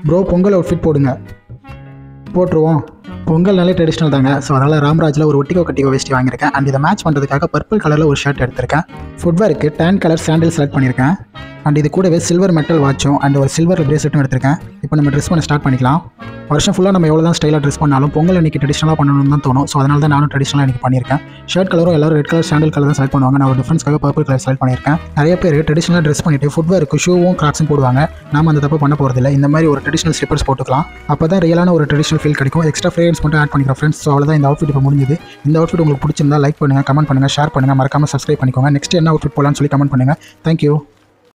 Bro Pongal outfit போடுங்க. போட்டுருவோம். பொங்கல்னாலே traditional தாங்க. ஸோ அதனால் ராம்ராஜில் ஒரு ஒட்டிக்கோ கட்டிக்கோ வேஷ்டி வாங்கியிருக்கேன். அண்ட் இதை மேட்ச் பண்ணுறதுக்காக பர்பிள் கலரில் ஒரு ஷர்ட் எடுத்திருக்கேன். ஃபுட்வேருக்கு டேன் கலர் சாண்டில் செலக்ட் பண்ணியிருக்கேன். அண்ட் இது கூடவே சில்வர் மெட்டல் வாட்சும் அண்ட் ஒரு சில்வர் பிரேஸ்லெட்டும் எடுத்திருக்கேன். இப்போ நம்ம ட்ரெஸ் பண்ண ஸ்டார்ட் பண்ணிக்கலாம். வருஷம் ஃபுல்லாக நம்ம எவ்வளோ தான் ஸ்டைலாக ட்ரெஸ் பண்ணாலும் பொங்கல் அன்றைக்கி ட்ரெடிஷ்னலாக பண்ணணும்னு தான் தோணும். ஸோ அதனால தான் நானும் ட்ரெடிஷ்னலாக எனக்கு பண்ணியிருக்கேன். ஷர்ட் கலரும் எல்லாரும் ரெட் கலர் சாண்டில் கலர் தான் செலக்ட் பண்ணுவாங்க. நான் ஒரு டிஃபரன்ஸ்க்காக பர்பிள் கலர் செலக்ட் பண்ணியிருக்கேன். நிறைய பேர் ட்ரெடிஷ்னலாக ட்ரெஸ் பண்ணிட்டு ஃபுட்வேருக்கு ஷூவும் கிராக்ஸும் போடுவாங்க. நாம அந்த தப்பு பண்ண போகிறதில்ல. இந்த மாதிரி ஒரு ட்ரெடிஷ்னல் ஸ்லிப்பர்ஸ் போட்டுக்கலாம். அப்போ தான் ரியலான ஒரு ட்ரெடிஷ்னல் ஃபீல் கிடைக்கும். எக்ஸ்ட்ரா ஃப்ரேக்ரன்ஸ் மட்டும் ஆட் பண்ணிக்கிறோம் ஃப்ரெண்ட்ஸ். ஸோ அவ்வளோதான், இந்த அவுட்ஃபிட் இப்போ முடிஞ்சது. இந்த அவுட்ஃபிட் உங்களுக்கு பிடிச்சிருந்தா லைக் பண்ணுங்கள், கமெண்ட் பண்ணுங்கள், ஷேர் பண்ணுங்கள், மறக்காமல் சப்ஸ்கிரைப் பண்ணிக்கோங்க. நெக்ஸ்ட் என்ன அவுட்ஃபிட் போடலாம்னு சொல்லி கமெண்ட் பண்ணுங்கள். தேங்க்யூ.